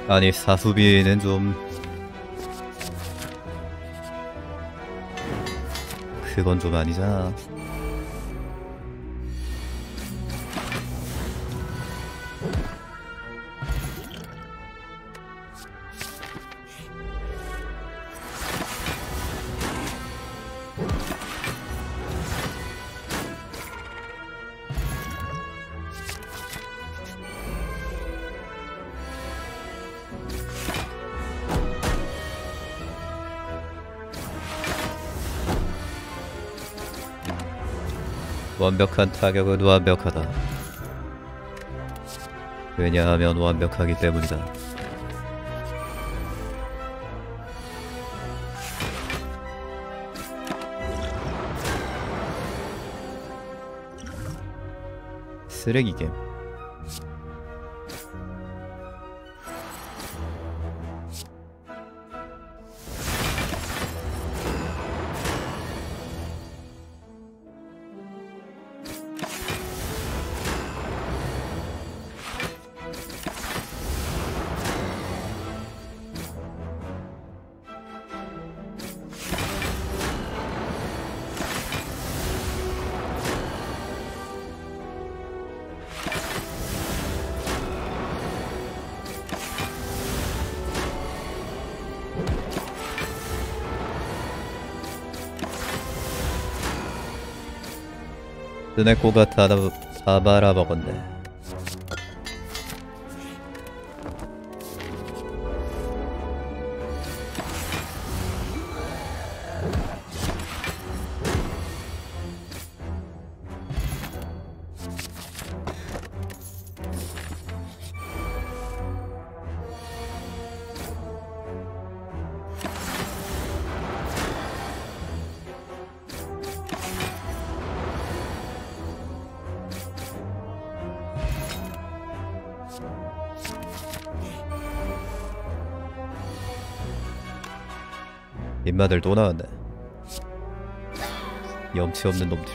아니 사수비는 좀 그건 좀 아니잖아. 완벽한 타격은 완벽하다. 왜냐하면 완벽하기 때문이다. 쓰레기 게임. 스네코가 다 말아먹었네. 인마들 또 나왔네. 염치 없는 놈들.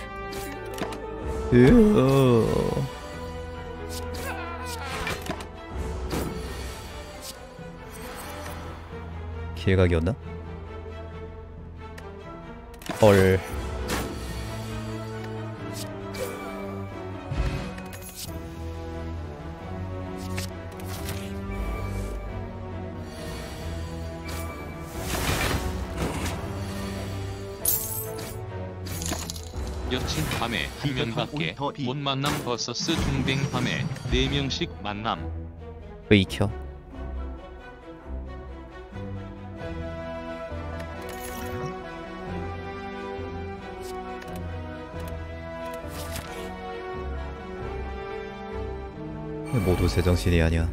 기회각이었나? 헐. 여친 밤에 한 명밖에 못 만남 vs 중뱅 밤에 4명씩 만남. 왜 익혀? 모두 제정신이 아니야.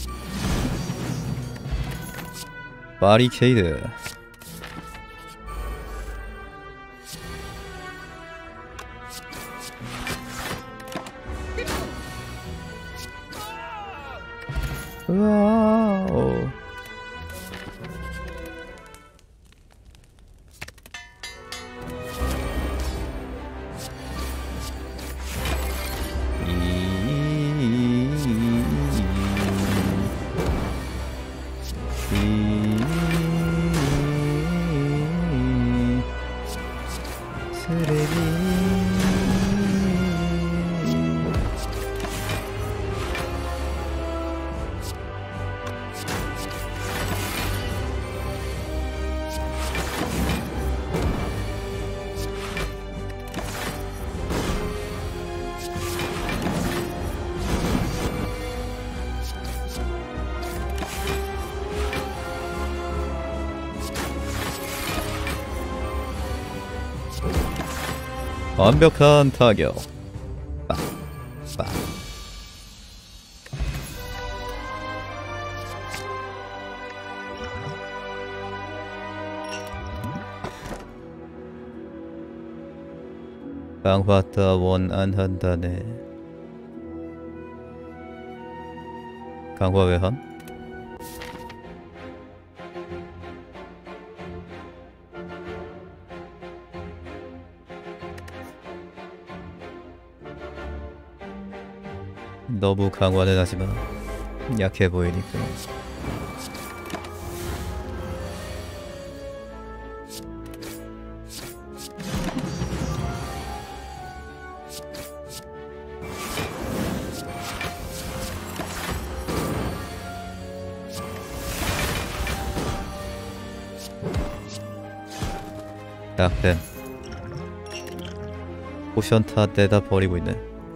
바리케이드. 와우. 완벽한 타격. 빵, 빵. 강화타 원 안 한다네. 강화 왜 함? 너무 강화는 하지마. 약해 보이니까. 약댐. 포션 다 떼다 버리고 있네.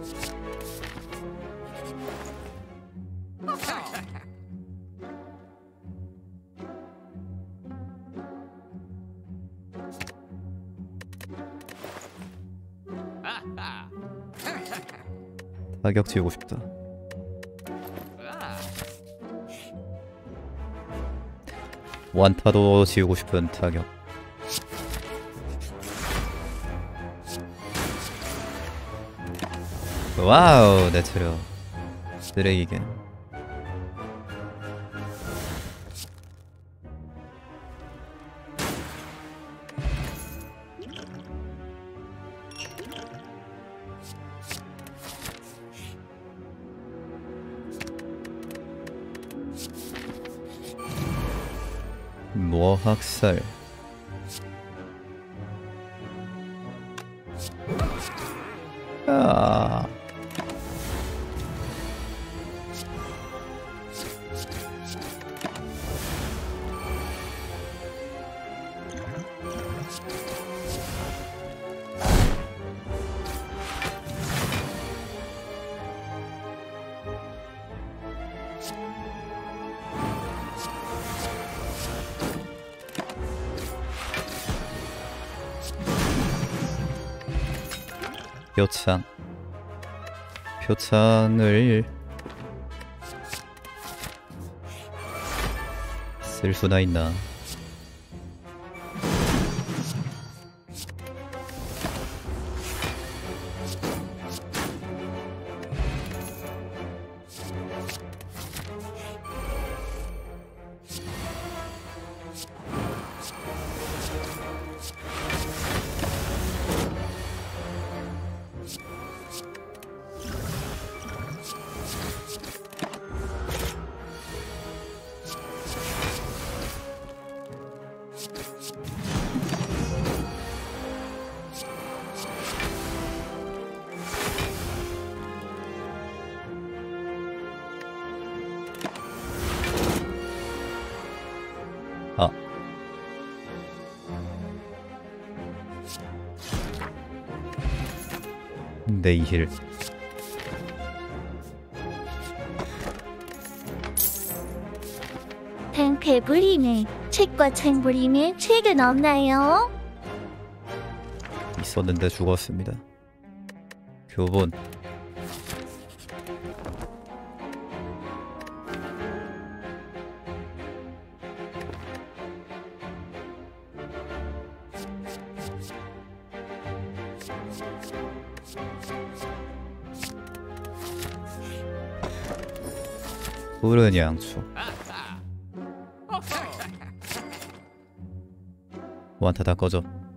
타격 지우고 싶다. 완타도 지우고 싶은 타격. 와우, 내 체력 쓰레기겐. 노학살. 아. 표창. 표창을 쓸 수나 있나? 아. 네이힐. 배불리네. 책과 창부림에 책은 없나요? 있었는데 죽었습니다. 교본. 푸른 양초. 완타 다 꺼져.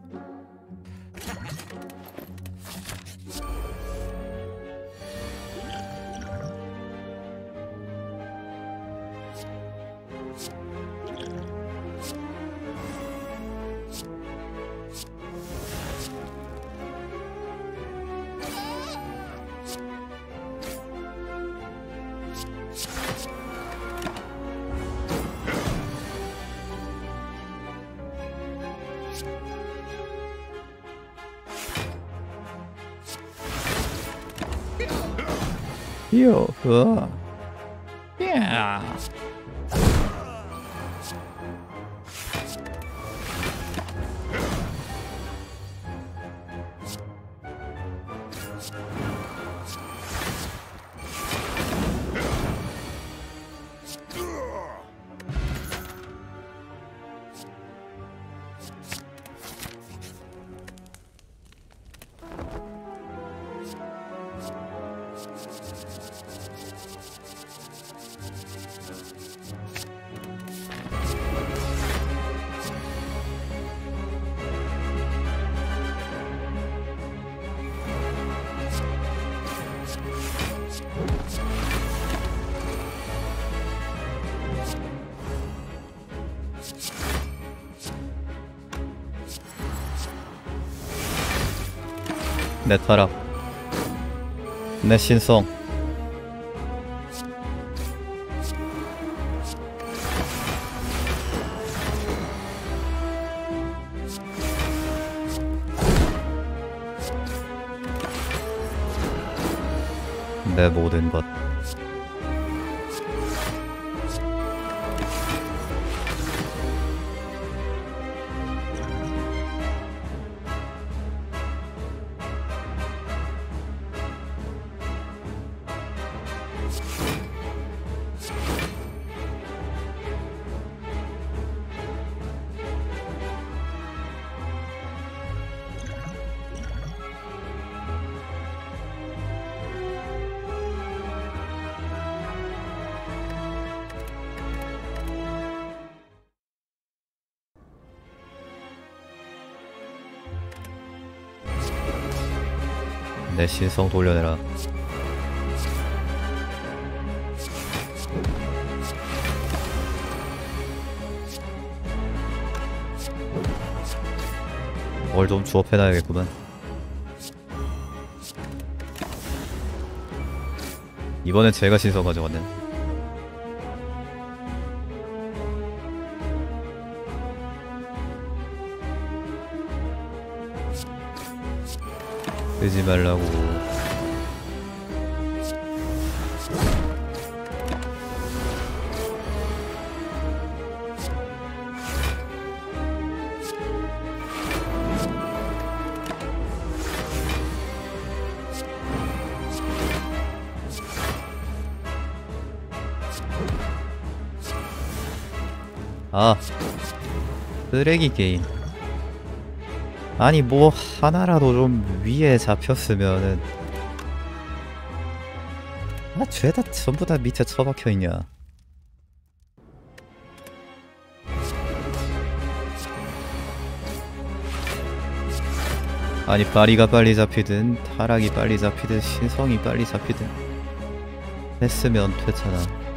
요, 야. 내 타락, 내 신성. 내 모든 것. 내 신성 돌려내라. 뭘 좀 주업해놔야겠구만. 이번엔 제가 신성 가져갔네. 쓰지 말라고. 아, 쓰레기 게임. 아니 뭐 하나라도 좀 위에 잡혔으면은. 아, 죄다 전부 다 밑에 처박혀 있냐. 아니 파리가 빨리 잡히든 타락이 빨리 잡히든 신성이 빨리 잡히든 했으면 됐잖아.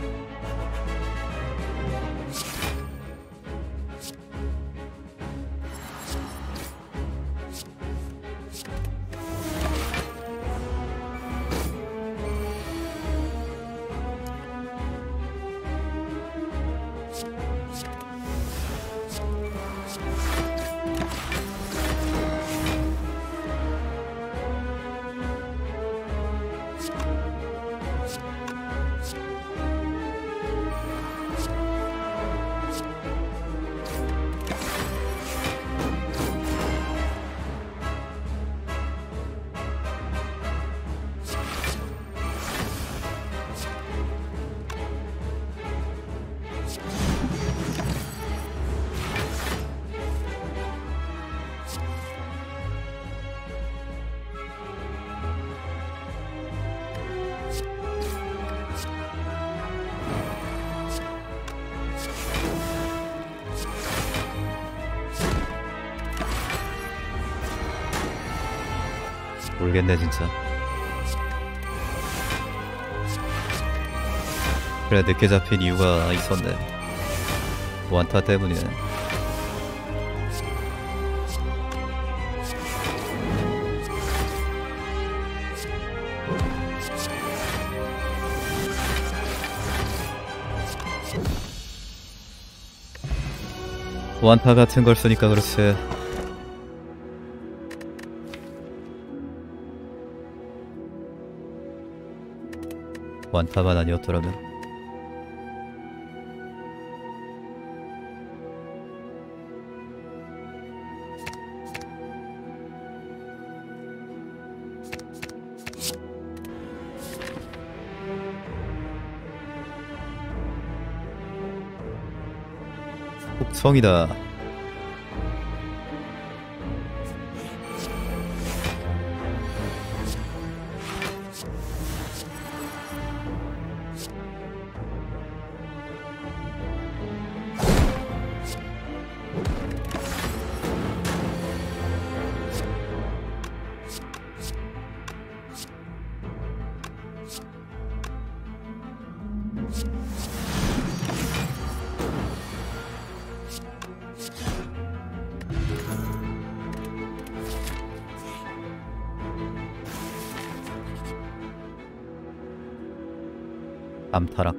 모르겠네 진짜. 그래 늦게 잡힌 이유가 있었네. 완타 때문이네. 완타 같은 걸 쓰니까 그렇지. 완타만 아니었더라면. 곡성이다. 암타락.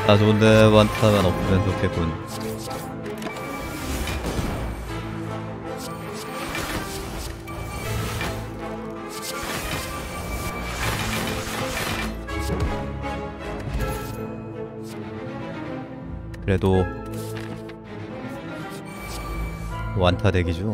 다 좋은데 완타만 없으면 좋겠군. 그래도 완타 대기죠.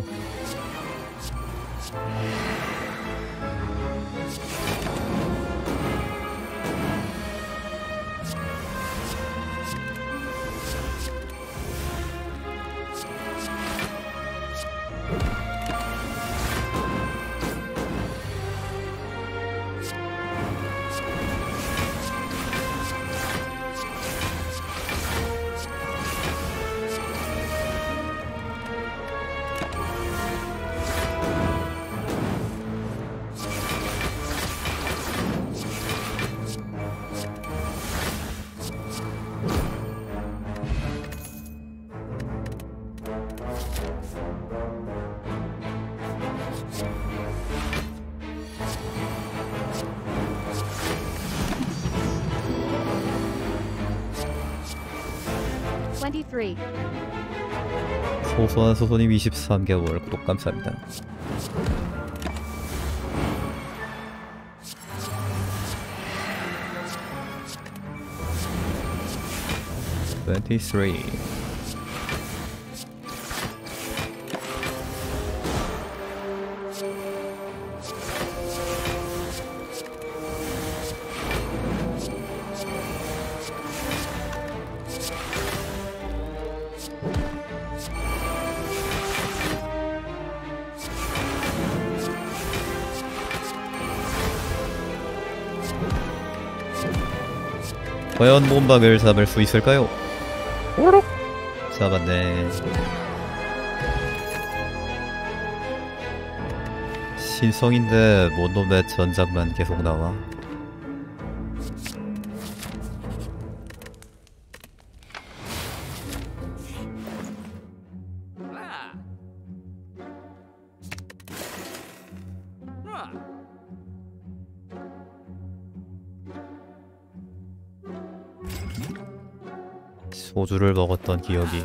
소소한 소소님 23개월 구독 감사합니다. (23) 과연 몸박을 잡을 수 있을까요? 오록! 잡았네. 신성인데 뭔 놈의 전작만 계속 나와. 소주를 먹었던 기억이.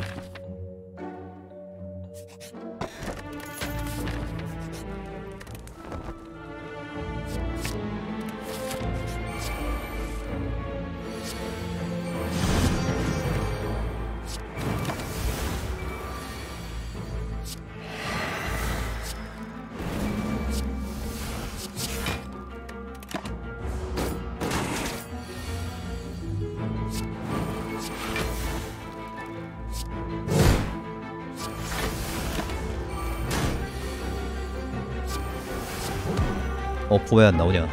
왜 안 나오냐?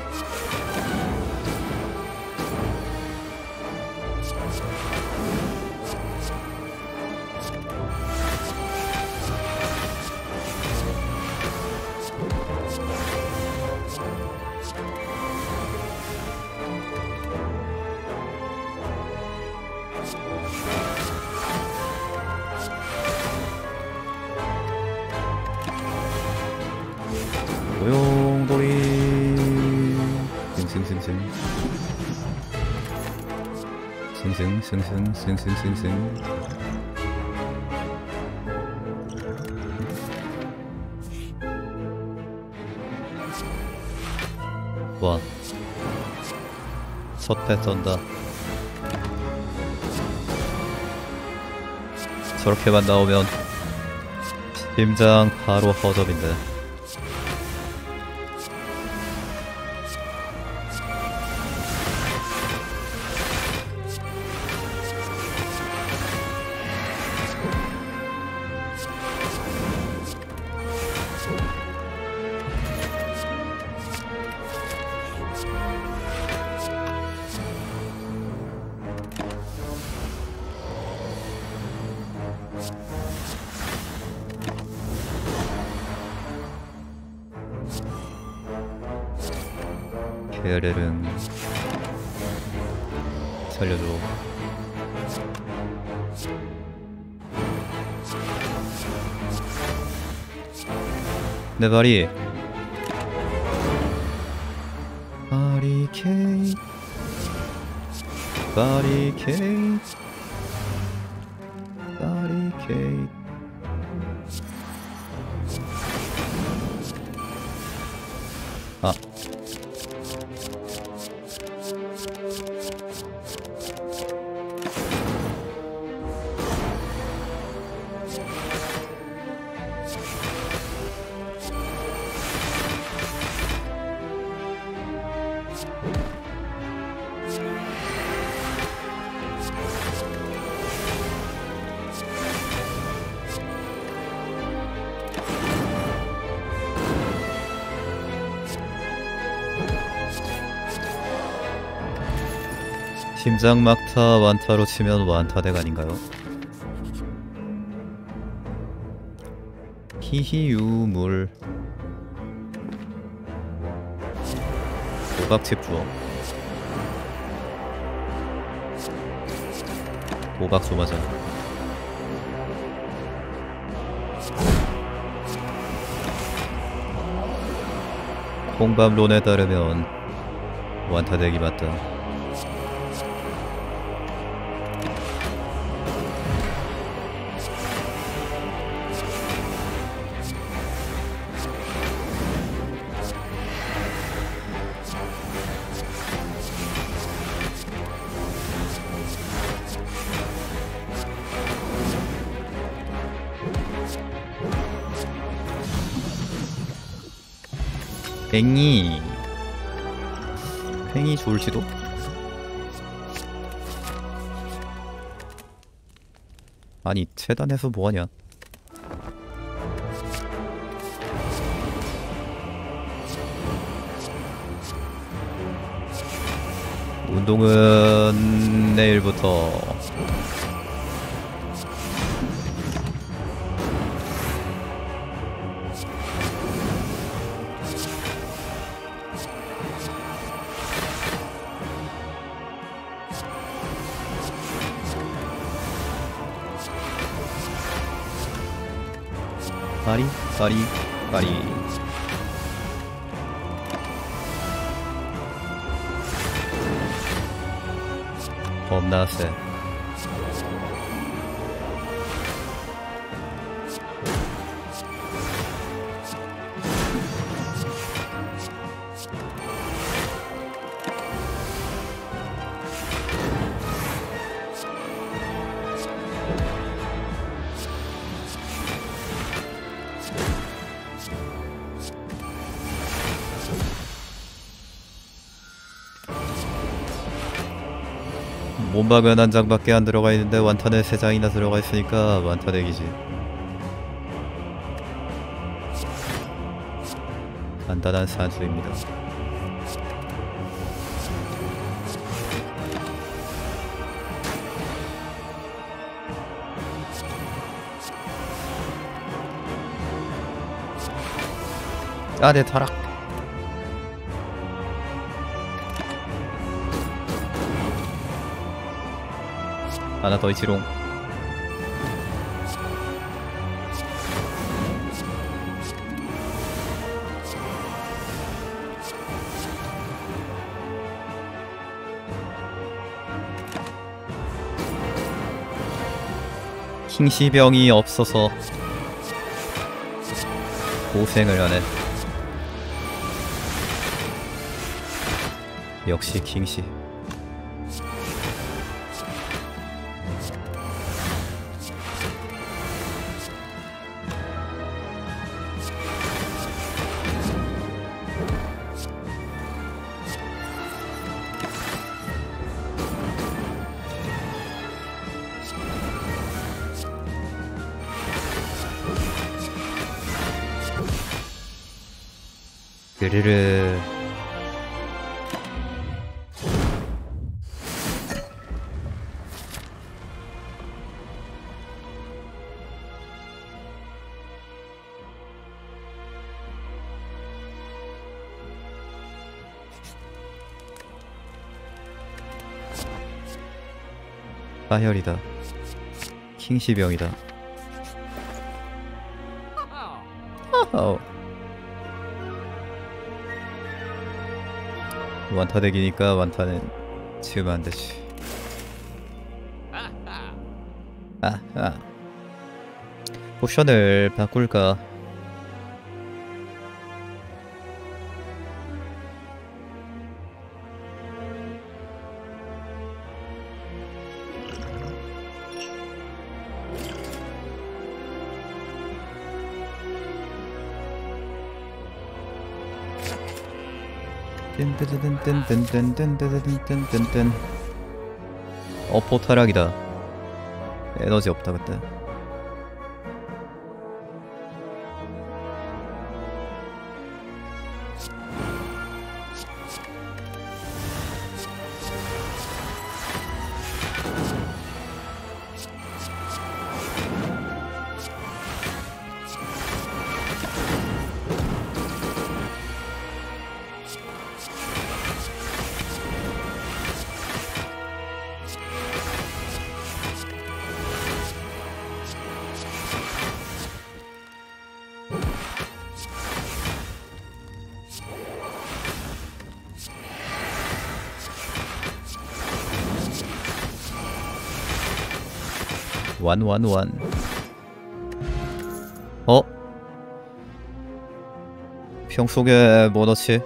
고용돌이 승승승승승승승승승 와 첫패 쩐다. 저렇게만 나오면 심장 바로 허접인데. 게으르릉 살려줘. 내 발이 바리케이 바리케이트 바리케이트. 아, 심장 막타 완타로 치면 완타덱 아닌가요? 히히유물 도박칩 주어 도박 소마자 콩밥론에 따르면 완타덱이 맞다. 팽이 좋을지도? 아니 체단해서 뭐하냐. 운동은 내일부터. 바리 겁나 세. 몸박은 한 장밖에 안 들어가 있는데 완타는 3장이나 들어가 있으니까 완타덱이지. 간단한 산수입니다. 아, 내 타락. 하나 더 있지롱. 킹시병이 없어서 고생을 하네. 역시 킹시. 으르르. 파혈이다. 킹시병이다. 완타덱이니까 완타는 지으면 안되지. 포션을 바꿀까? 뜬뜨뜨뜬뜬뜬뜬뜬뜬뜬. 포타락이다. 에너지 없다 그때. 완. 평 속에 뭐 넣지?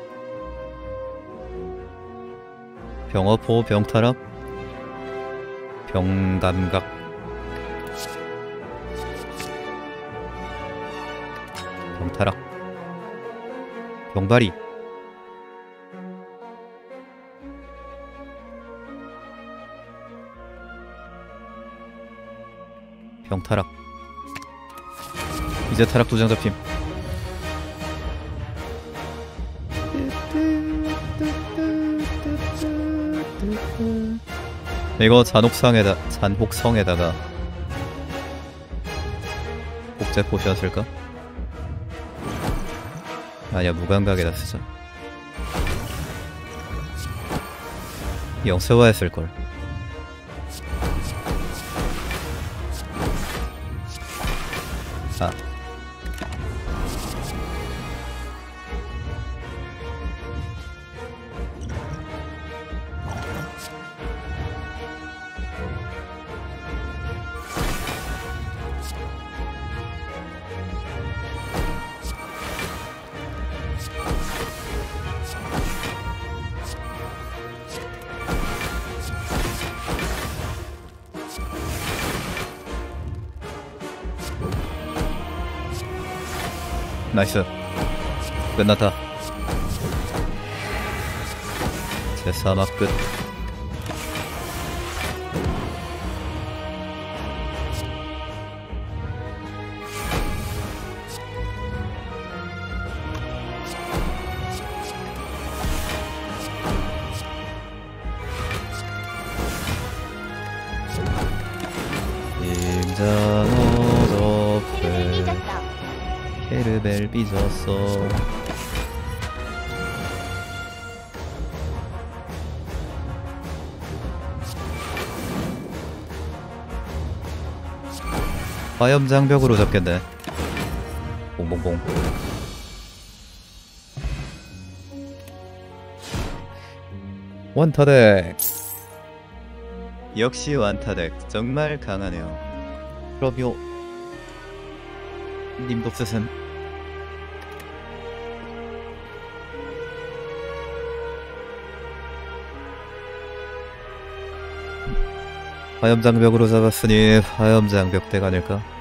병어포, 병타락, 병감각, 병타락, 병바리. 병타락. 이제 타락 2장 잡힘. 이거 잔혹성에다가 복제 포션 쓸까? 아니야, 무감각에다 쓰자. 영세화에 쓸걸. 나이스. 끝났다. 제3화 끝. 임장어 덮에 케르벨 삐졌어. 화염장벽으로 잡겠네. 봉봉봉. 원타덱. 역시 원타덱 정말 강하네요. 러비오 님도 쓰셈. 화염장벽으로 잡았으니 화염장벽 대가 아닐까?